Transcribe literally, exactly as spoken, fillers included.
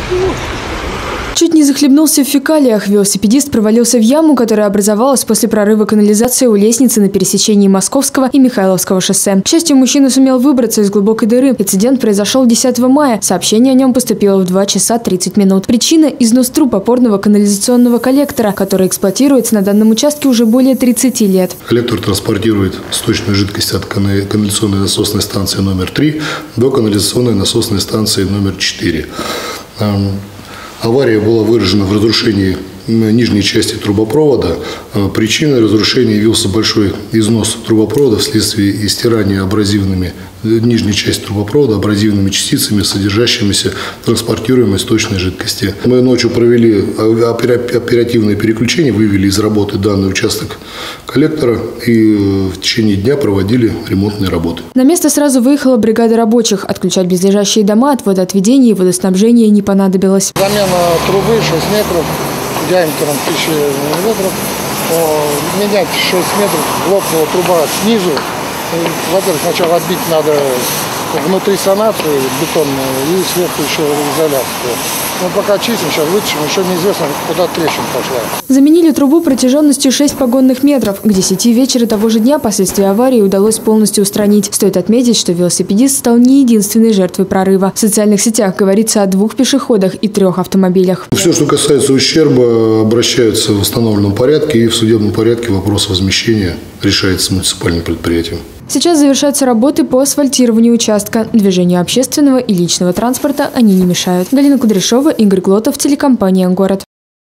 Чуть не захлебнулся в фекалиях. Велосипедист провалился в яму, которая образовалась после прорыва канализации у лестницы на пересечении Московского и Михайловского шоссе. К счастью, мужчина сумел выбраться из глубокой дыры. Инцидент произошел десятого мая. Сообщение о нем поступило в два часа тридцать минут. Причина – износ труб опорного канализационного коллектора, который эксплуатируется на данном участке уже более тридцати лет. Коллектор транспортирует сточную жидкость от канализационной насосной станции номер три до канализационной насосной станции номер четыре. Авария была выражена в разрушении нижней части трубопровода. Причиной разрушения явился большой износ трубопровода вследствие истирания абразивными нижней части трубопровода абразивными частицами, содержащимися в транспортируемой сточной жидкости. Мы ночью провели оперативное переключение, вывели из работы данный участок коллектора и в течение дня проводили ремонтные работы. На место сразу выехала бригада рабочих. Отключать близлежащие дома от водоотведения и водоснабжения не понадобилось. Замена трубы шесть метров диаметром тысяча миллиметров. Менять шесть метров, лопнула труба снизу. Во-первых, сначала отбить надо внутри санацию бетонную и сверху еще изоляцию. Мы пока чистим, сейчас вытащим, еще неизвестно, куда трещина пошла. Заменили трубу протяженностью шесть погонных метров. К десяти вечера того же дня последствия аварии удалось полностью устранить. Стоит отметить, что велосипедист стал не единственной жертвой прорыва. В социальных сетях говорится о двух пешеходах и трех автомобилях. Все, что касается ущерба, обращаются в установленном порядке, и в судебном порядке вопрос возмещения решается муниципальным предприятием. Сейчас завершаются работы по асфальтированию участка. Движению общественного и личного транспорта они не мешают. Галина Кудряшова, Игорь Глотов, телекомпания «Город».